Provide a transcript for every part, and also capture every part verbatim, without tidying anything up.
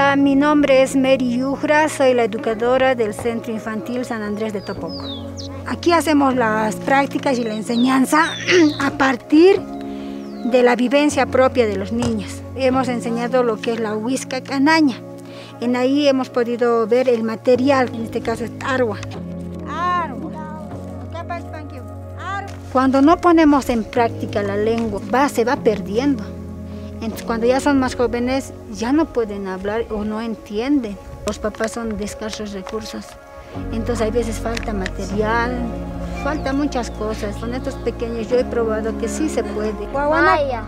Hola, mi nombre es Mary Yujra, soy la educadora del Centro Infantil San Andrés de Topoco. Aquí hacemos las prácticas y la enseñanza a partir de la vivencia propia de los niños. Hemos enseñado lo que es la huisca canaña. En ahí hemos podido ver el material, en este caso es arwa. Cuando no ponemos en práctica la lengua, va, se va perdiendo. Entonces, cuando ya son más jóvenes, ya no pueden hablar o no entienden. Los papás son de escasos recursos. Entonces, hay veces falta material, falta muchas cosas. Con estos pequeños yo he probado que sí se puede. Vaya.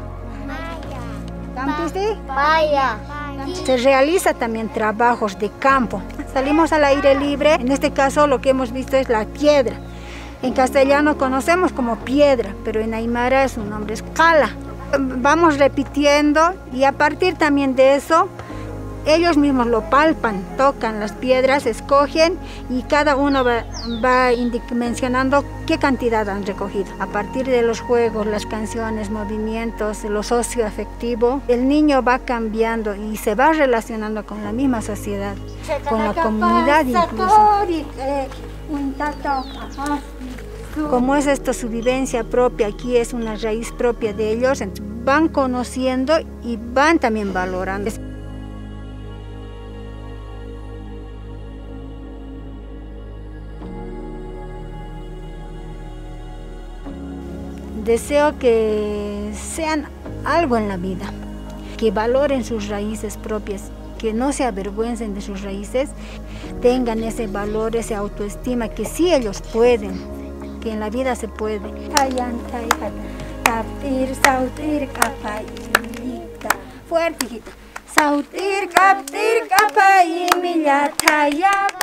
Vaya. Se realiza también trabajos de campo. Salimos al aire libre. En este caso, lo que hemos visto es la piedra. En castellano conocemos como piedra, pero en aymara su nombre es cala. Vamos repitiendo y a partir también de eso, ellos mismos lo palpan, tocan las piedras, escogen y cada uno va, va mencionando qué cantidad han recogido. A partir de los juegos, las canciones, movimientos, lo socioafectivo, el niño va cambiando y se va relacionando con la misma sociedad, con la comunidad incluso. Como es esto su vivencia propia, aquí es una raíz propia de ellos, van conociendo y van también valorando. Deseo que sean algo en la vida, que valoren sus raíces propias, que no se avergüencen de sus raíces, tengan ese valor, esa autoestima, que sí ellos pueden, que en la vida se puede. Fuerte, hijita. Sautir, captir, capai, millataya.